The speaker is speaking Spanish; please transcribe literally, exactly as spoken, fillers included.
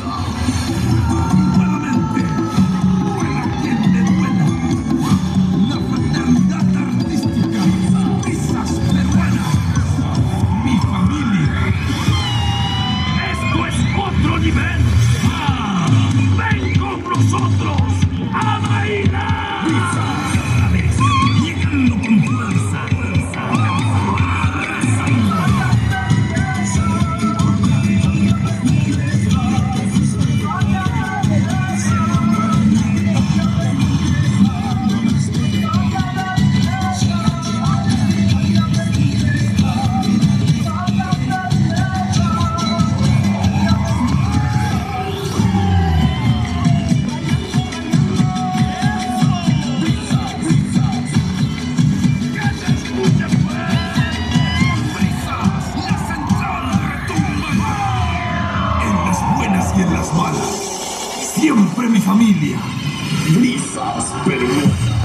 Nuevamente, duela quien le duela. La fraternidad artística. Risas peruanas. Mi familia. Esto es otro nivel. ¡Ah! ¡Ven con nosotros a bailar! Risas. A ver, llegando con fuerza. Y en las malas, siempre mi familia. Risas peruanas.